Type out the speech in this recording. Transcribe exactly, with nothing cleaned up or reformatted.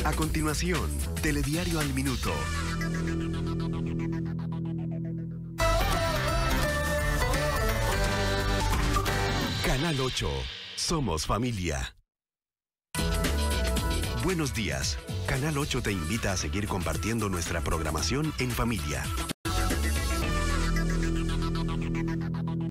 A continuación, Telediario al Minuto. Canal ocho. Somos familia. Buenos días. Canal ocho te invita a seguir compartiendo nuestra programación en familia.